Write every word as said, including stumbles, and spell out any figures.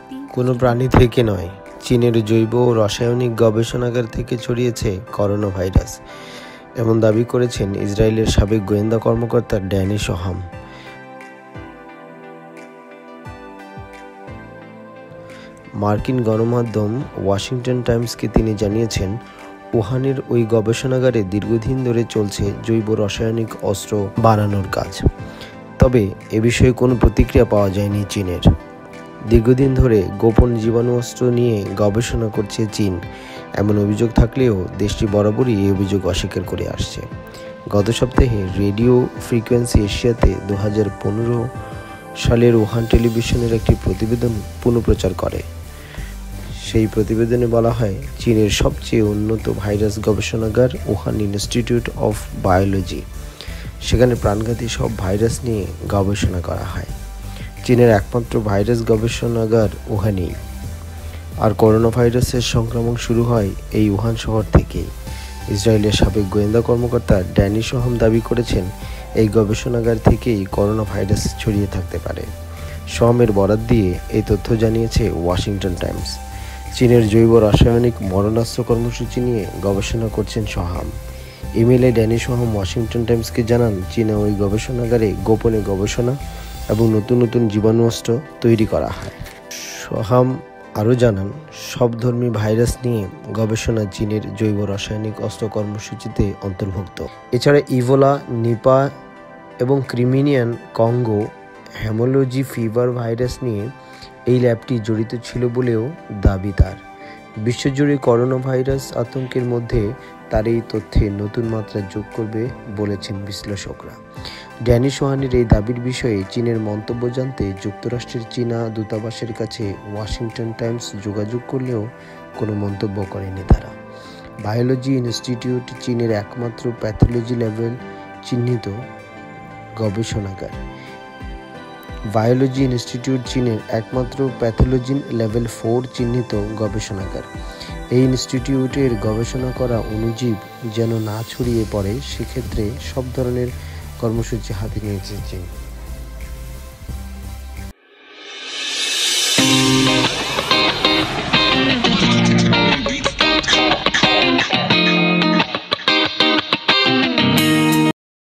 কোনো প্রাণী থেকে নয়, চীনের জৈব ও রাসায়নিক গবেষণাগার থেকে ছড়িয়েছে করোনা ভাইরাস, এমন দাবি করেছেন ইসরায়েলের সাবেক গোয়েন্দা কর্মকর্তা ড্যানি সোহাম। মার্কিন গণমাধ্যম ওয়াশিংটন টাইমসকে তিনি জানিয়েছেন, উহানের ওই গবেষণাগারে দীর্ঘদিন ধরে চলছে জৈব রাসায়নিক অস্ত্র বানানোর কাজ। তবে এ বিষয়ে কোনো প্রতিক্রিয়া পাওয়া যায়নি চীনের। দীর্ঘদিন ধরে গোপন জীবাণু অস্ত্র নিয়ে গবেষণা করছে চীন, এমন অভিযোগ থাকলেও দেশটি বরাবরই এই অভিযোগ অস্বীকার করে আসছে। গত সপ্তাহে রেডিও ফ্রিকোয়েন্সি এশিয়াতে দু হাজার পনেরো সালের উহান টেলিভিশনের একটি প্রতিবেদন পুনঃপ্রচার করে। সেই প্রতিবেদনে বলা হয়, চীনের সবচেয়ে উন্নত ভাইরাস গবেষণাগার উহান ইনস্টিটিউট অফ বায়োলজি, সেখানে প্রাণঘাতী সব ভাইরাস নিয়ে গবেষণা করা হয়। চীনের একমাত্র ভাইরাস গবেষণাগার উহানেই। আর করোনা ভাইরাসের সংক্রমণ শুরু হয় এই উহান শহর থেকেই। ইসরায়েলের সাবেক গোয়েন্দা কর্মকর্তা ড্যানি সোহাম দাবি করেছেন, এই গবেষণাগার থেকেই করোনা ভাইরাস ছড়িয়ে থাকতে পারে। সোহামের বরাত দিয়ে এই তথ্য জানিয়েছে ওয়াশিংটন টাইমস। চীনের জৈব রাসায়নিক মরণাস্ত্র কর্মসূচি নিয়ে গবেষণা করছেন সোহাম। ইমেইলে ড্যানি সোহাম ওয়াশিংটন টাইমসকে জানান, চীনা ওই গবেষণাগারে গোপনে গবেষণা এবং নতুন নতুন জীবাণু অস্ত্র তৈরি করা হয়। সোহাম আরও জানান, সব ধর্মী ভাইরাস নিয়ে গবেষণা চীনের জৈব রাসায়নিক অস্ত্র কর্মসূচিতে অন্তর্ভুক্ত। এছাড়া ইবোলা, নিপা এবং Crimean Congo haemorrhagic fever virus নিয়ে এই ল্যাবটি জড়িত ছিল বলেও দাবি তার। বিশ্বজুড়ে করোনা ভাইরাস আতঙ্কের মধ্যে তার এই তথ্যে নতুন মাত্রা যোগ করবে বলেছেন বিশ্লেষকরা। ড্যানি সোহানের এই দাবির বিষয়ে চীনের মন্তব্য জানতে যুক্তরাষ্ট্রের চীনা দূতাবাসের কাছে ওয়াশিংটন টাইমস যোগাযোগ করলেও কোনো মন্তব্য করেনি তারা। বায়োলজি ইনস্টিটিউট চীনের একমাত্র প্যাথোলজি লেভেল চিহ্নিত গবেষণাগার। বায়োলজি ইনস্টিটিউট চীনের একমাত্র প্যাথোলজি লেভেল ফোর চিহ্নিত গবেষণাগার। এই ইনস্টিটিউটের গবেষণা করা অণুজীব যেন না ছড়িয়ে পড়ে, সেক্ষেত্রে সব ধরনের কর্মসূচি হাতে নিয়েছে চীন।